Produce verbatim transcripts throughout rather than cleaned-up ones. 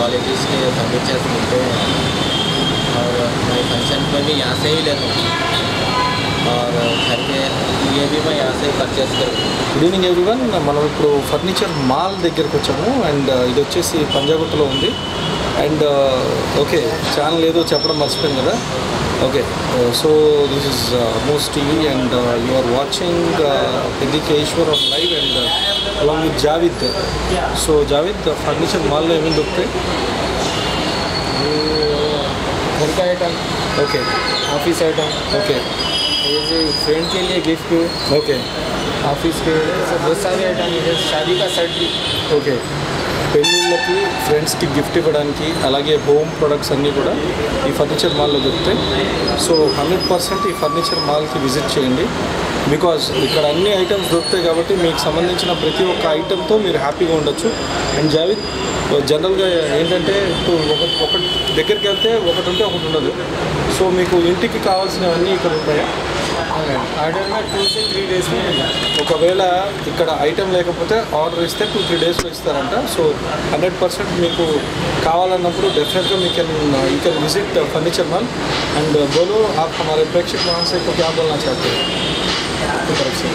Qualities के furnitures मिलते हैं और मैं फंक्शन में भी यहाँ से ही लेता हूँ और घर के लिए भी मैं यहाँ से ही परचेस करता हूँ. Good evening everyone. మనం ఇప్పుడు ఫర్నిచర్ మాల్ దగ్గరికి వచ్చాము అండ్ ఇది వచ్చేసి పంజాగుట్టలో ఉంది. అండ్ ఓకే ఛానల్ ఏదో చెప్పడం మర్చిపోయింది కదా. Okay so this is most TV and you are watching k c r on live and along with Javid. So Javid furniture మాల్లో ఏమేమి దొరుకుతాయి? घर का item, okay office item, okay जैसे फ्रेंड के लिए गिफ्ट, ఓకే ऑफिस के सब बहुत सारे आइटम है. शादी का सेट भी. ఓకే పెళ్ళిళ్ళకి ఫ్రెండ్స్కి గిఫ్ట్ ఇవ్వడానికి అలాగే హోమ్ ప్రొడక్ట్స్ అన్నీ కూడా ఈ ఫర్నిచర్ మాల్లో దొరుకుతాయి. సో హండ్రెడ్ పర్సెంట్ ఈ ఫర్నిచర్ మాల్కి విజిట్ చేయండి. బికాజ్ ఇక్కడ అన్ని ఐటమ్స్ దొరుకుతాయి కాబట్టి మీకు సంబంధించిన ప్రతి ఒక్క ఐటెంతో మీరు హ్యాపీగా ఉండొచ్చు. అండ్ జావిద్ జనరల్గా ఏంటంటే ఇప్పుడు ఒకటి ఒకటి దగ్గరికి వెళ్తే ఒకటి ఉంటే ఒకటి ఉండదు. సో మీకు ఇంటికి కావాల్సినవన్నీ ఇక్కడ ఉంటాయా? ఆర్డర్ में टू से थ्री डेज में मिला. ఒకవేళ ఇక్కడ ఐటెం లేకపోతే ఆర్డర్ ఇస్తే టూ త్రీ డేస్లో ఇస్తారంట. సో హండ్రెడ్ పర్సెంట్ మీకు కావాలన్నప్పుడు definitely me can you can visit furniture mall. And बोलो आप हमारे प्रेक्षक वहाँ से को क्या बोलना चाहते हैं आपकी तरफ से?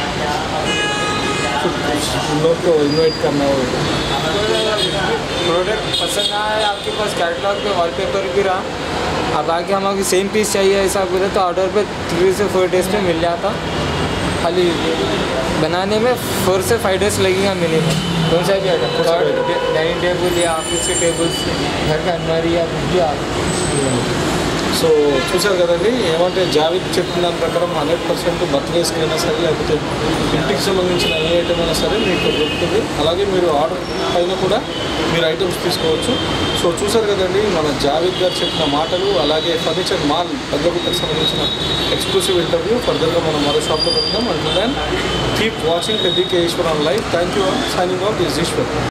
उन लोग को इन्वाइट करना हो. प्रोडक्ट पसंद आया आपके पास कैटलॉग पे वॉलपेपर भी रहा, अब आके हमारे सेम पीस चाहिए ऐसा बोले तो ऑर्डर पे थ्री से फोर डेज में मिल जाता. खाली बनाने में फोर से फाइव डेज लगेगा मिनिमम. कौन सा भी आइटम, डाइनिंग टेबल या ऑफिस के टेबल्स, घर का अलमारी या कुछ भी आप. సో చూసారు కదండి, ఏమంటే జావిద్ చెప్పిన దాని ప్రకారం హండ్రెడ్ పర్సెంట్ బర్త్డేస్కి అయినా సరే లేకపోతే ఇంటికి సంబంధించిన ఏ ఐటమ్ అయినా సరే మీకు దొరుకుతుంది. అలాగే మీరు ఆర్డర్ పైన కూడా మీరు ఐటమ్స్ తీసుకోవచ్చు. సో చూసారు కదండి మన జావిద్ గారు చెప్పిన మాటలు, అలాగే ఫర్నిచర్ మాల్ పంజాగుట్టకు సంబంధించిన ఎక్స్క్లూసివ్ ఇంటర్వ్యూ. ఫర్దర్గా మనం మరో షాప్లో పెడతాం. And then keep watching k c r on live. Thank you all. Signing off this Eshwar.